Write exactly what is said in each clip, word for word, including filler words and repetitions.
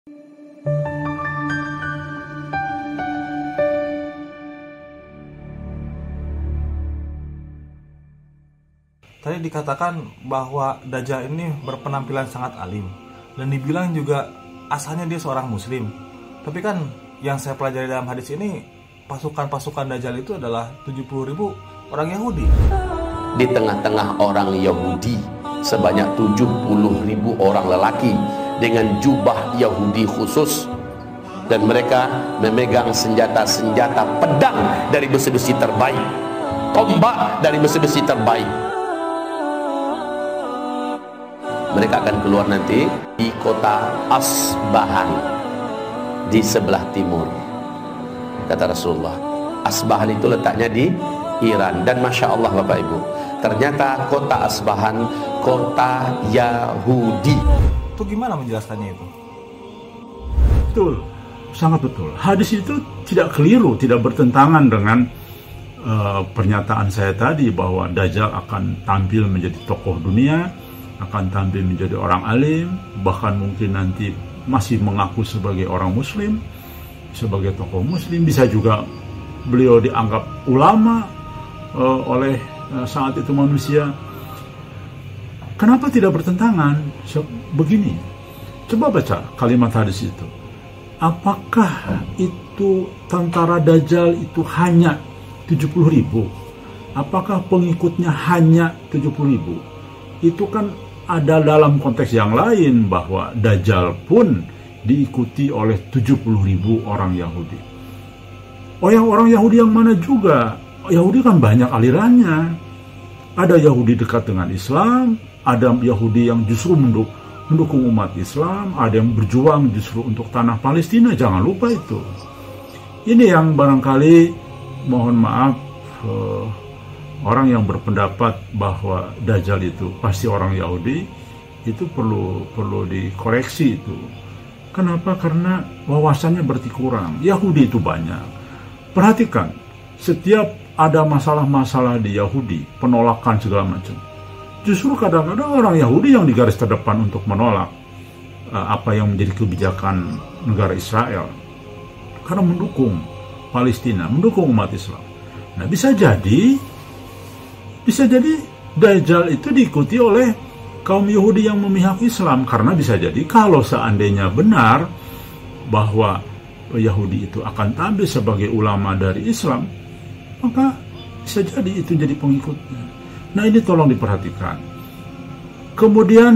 Tadi dikatakan bahwa Dajjal ini berpenampilan sangat alim dan dibilang juga asalnya dia seorang muslim. Tapi kan yang saya pelajari dalam hadis ini, pasukan-pasukan Dajjal itu adalah tujuh puluh ribu orang Yahudi. Di tengah-tengah orang Yahudi sebanyak tujuh puluh ribu orang lelaki dengan jubah Yahudi khusus, dan mereka memegang senjata-senjata pedang dari besi-besi terbaik, tombak dari besi-besi terbaik. Mereka akan keluar nanti di kota Asbahan di sebelah timur. Kata Rasulullah, Asbahan itu letaknya di Iran. Dan Masya Allah Bapak Ibu, ternyata kota Asbahan kota Yahudi. Itu gimana menjelaskannya itu? Betul, sangat betul. Hadis itu tidak keliru, tidak bertentangan dengan uh, pernyataan saya tadi bahwa Dajjal akan tampil menjadi tokoh dunia, akan tampil menjadi orang alim, bahkan mungkin nanti masih mengaku sebagai orang muslim, sebagai tokoh muslim. Bisa juga beliau dianggap ulama uh, oleh uh, saat itu manusia. Kenapa tidak bertentangan? Begini, coba baca kalimat hadis itu. Apakah itu tentara Dajjal itu hanya tujuh puluh ribu? Apakah pengikutnya hanya tujuh puluh ribu? Itu kan ada dalam konteks yang lain, bahwa Dajjal pun diikuti oleh tujuh puluh ribu orang Yahudi. Oh, yang orang Yahudi yang mana juga? Yahudi kan banyak alirannya. Ada Yahudi dekat dengan Islam, ada Yahudi yang justru mendukung mendukung umat Islam, ada yang berjuang justru untuk tanah Palestina. Jangan lupa itu. Ini yang barangkali, mohon maaf, uh, orang yang berpendapat bahwa Dajjal itu pasti orang Yahudi, itu perlu perlu dikoreksi itu. Kenapa? Karena wawasannya berarti kurang. Yahudi itu banyak. Perhatikan, setiap ada masalah-masalah di Yahudi, penolakan segala macam, justru kadang-kadang orang Yahudi yang di garis terdepan untuk menolak uh, apa yang menjadi kebijakan negara Israel, karena mendukung Palestina, mendukung umat Islam. Nah, bisa jadi bisa jadi Dajjal itu diikuti oleh kaum Yahudi yang memihak Islam, karena bisa jadi kalau seandainya benar bahwa Yahudi itu akan tampil sebagai ulama dari Islam, maka bisa jadi itu jadi pengikutnya. Nah, ini tolong diperhatikan. Kemudian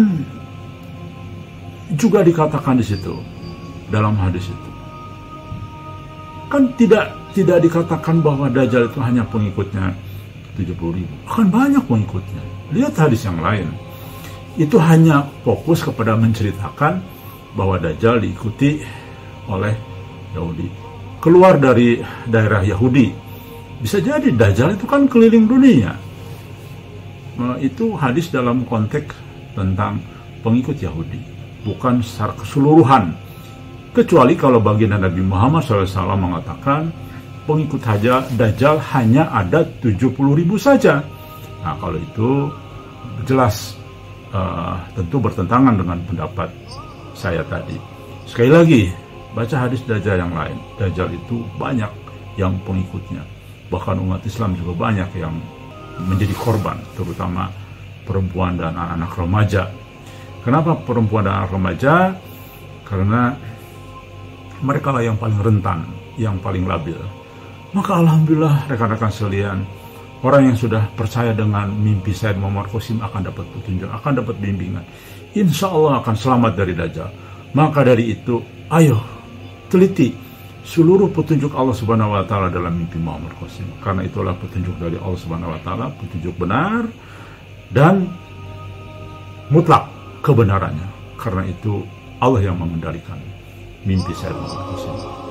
juga dikatakan di situ, dalam hadis itu, kan tidak tidak dikatakan bahwa Dajjal itu hanya pengikutnya tujuh puluh ribu. Akan banyak pengikutnya. Lihat hadis yang lain. Itu hanya fokus kepada menceritakan bahwa Dajjal diikuti oleh Yahudi. Keluar dari daerah Yahudi. Bisa jadi Dajjal itu kan keliling dunia. Nah, itu hadis dalam konteks tentang pengikut Yahudi, bukan secara keseluruhan. Kecuali kalau baginda Nabi Muhammad shallallahu alaihi wasallam mengatakan pengikut haja Dajjal hanya ada tujuh puluh ribu saja. Nah, kalau itu jelas uh, tentu bertentangan dengan pendapat saya tadi. Sekali lagi, baca hadis Dajjal yang lain. Dajjal itu banyak yang pengikutnya. Bahkan umat Islam juga banyak yang menjadi korban, terutama perempuan dan anak-anak remaja. Kenapa perempuan dan anak remaja? Karena mereka lah yang paling rentan, yang paling labil. Maka alhamdulillah rekan-rekan sekalian, orang yang sudah percaya dengan mimpi Sayyid Muhammad Qasim akan dapat petunjuk, akan dapat bimbingan. Insya Allah akan selamat dari Dajjal. Maka dari itu, ayo teliti seluruh petunjuk Allah Subhanahu wa taala dalam mimpi Muhammad Qasim. Karena itulah petunjuk dari Allah Subhanahu wa taala, petunjuk benar dan mutlak kebenarannya. Karena itu Allah yang mengendalikan mimpi Sayyid Muhammad Qasim.